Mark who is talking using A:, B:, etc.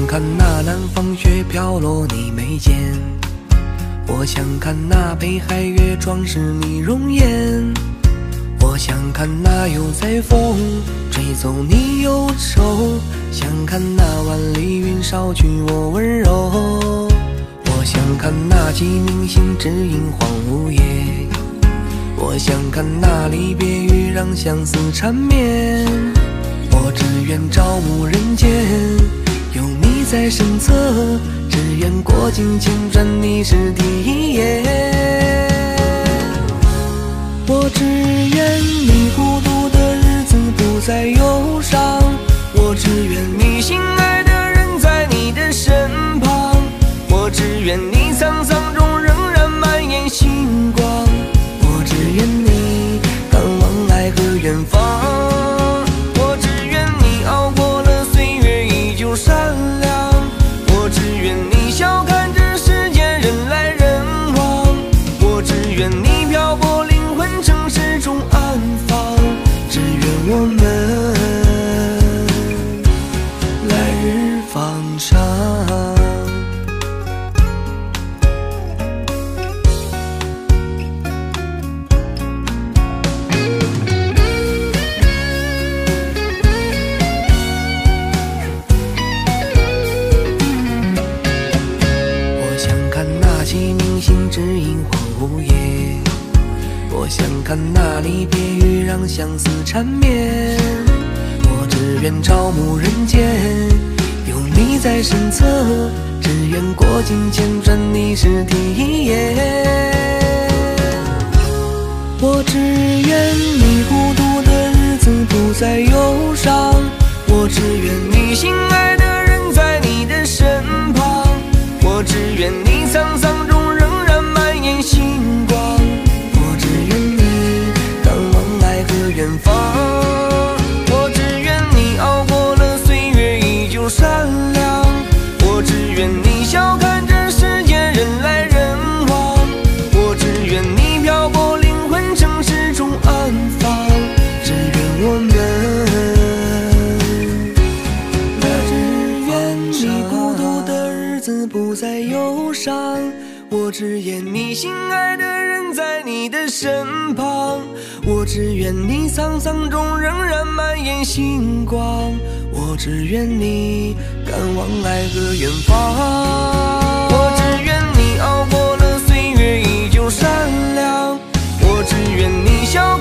A: 看那南方雪飘落你眉间，我想看那北海月装饰你容颜，我想看那又在风吹走你忧愁，想看那万里云捎去我温柔。我想看那鸡鸣星指引荒芜夜，我想看那离别雨让相思缠绵。我只愿朝暮人间有你在身侧，只愿过尽千转你是第一眼。我只愿你孤独的日子不再忧伤，我只愿你心爱的人在你的身旁，我只愿你沧桑中仍然蔓延星光，我只愿你敢往爱和远方，我只愿你熬过了岁月依旧善良，我只愿你笑看这世间人来人往，我只愿你漂泊灵魂城市中安放，只愿我们来日方长。鸡鸣星指引荒芜夜，我想看那离别雨让相思缠绵。我只愿朝暮人间有你在身侧，只愿过尽千转你是第一眼。我只愿你孤独的日子不再忧伤，我只愿你心爱的人在你的身旁，我只愿你沧桑中仍然蔓延星光，我只愿你敢往爱和远方，我只愿你熬过了岁月依旧善良，我只愿你笑看这世间人来人往，我只愿你漂泊灵魂城市中安放，只愿我们不再忧伤，我只愿你心爱的人在你的身旁，我只愿你沧桑中仍然蔓延星光，我只愿你敢往爱和远方，我只愿你熬过了岁月依旧善良，我只愿你笑